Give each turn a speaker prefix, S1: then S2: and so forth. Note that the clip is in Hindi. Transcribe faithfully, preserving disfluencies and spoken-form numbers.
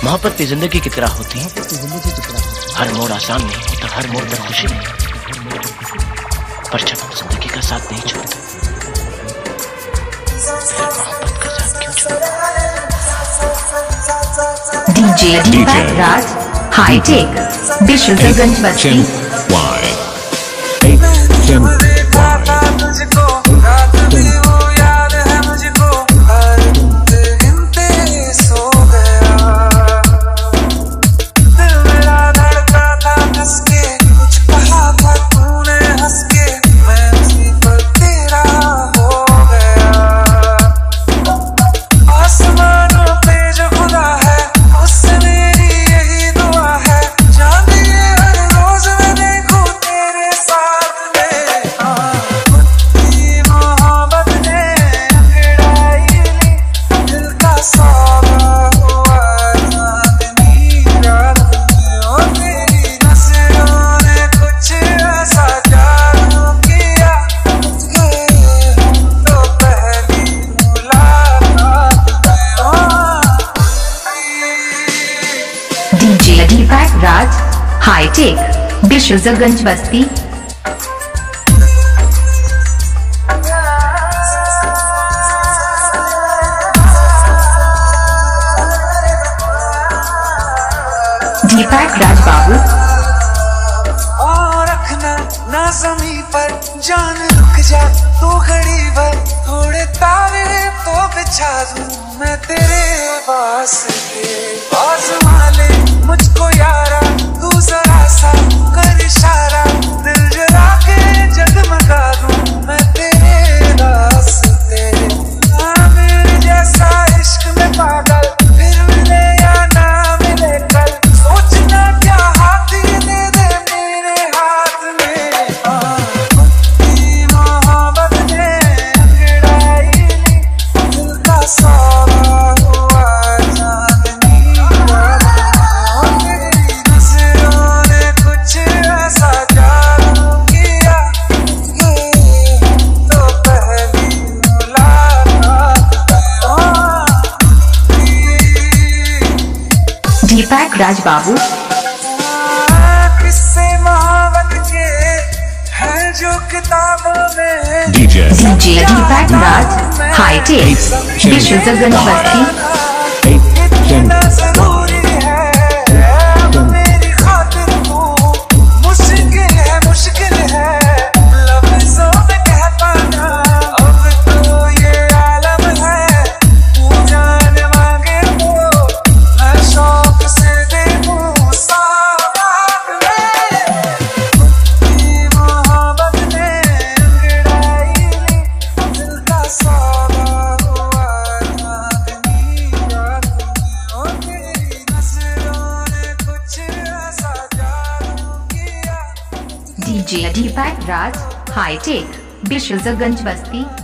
S1: मोहब्बत की जिंदगी की तरह होती है, हर मोड़ आसान नहीं होता, हर मोड़ पर खुशी नहीं, पर जब हम जिंदगी का साथ नहीं छोड़ते फिर मोहब्बत का साथ क्यों छोड़ते?
S2: डीजे दीपक राज हाईटेक विश्वगंज बस्ती। डीजे दीपक राज हाईटेक विश्वगंज बस्ती। दीपक राज बाबू
S3: और रखना ना ज़मीं पर जान रुक जा तो घड़ी भर, थोड़े तारे तो बिछा दूं मैं तेरे वास्ते। आज़मा ले मुझको यारा तू जरा सा कर इशारा, दिल जला के जगमगा दूं मैं तेरे रास्ते। हाँ मेरे जैसा इश्क में पागल फिर मिले या ना मिले कल, सोचना क्या हाथ ये दे दे मेरे हाथ में। मोहब्बत ने अंगड़ाई ली दिल का सौदा हुआ चांदनी रात में, तेरी नजरों ने कुछ ऐसा जादू किया, ये तो पहली मुलाकात में।
S2: दीपक राज बाबू
S3: किस्से मोहब्बत के हैं जो किताबों में,
S2: डीजे दीपक राज हाईटेक विश्वगंज बस्ती।
S3: इतना जरूरी है अब मेरी खातिर तू, मुश्किल है मुश्किल है लफ्ज़ों में कह पाना, अब तो ये आलम है तू जान मांगे तो मैं शौक से दे दूं सौगात में। मोहब्बत ने अंगड़ाई ली दिल का सौदा हुआ चांदनी रात में, ओ तेरी नजरों ने कुछ ऐसा जादू किया।
S2: डीजे दीपक राज हाईटेक विश्वगंज बस्ती।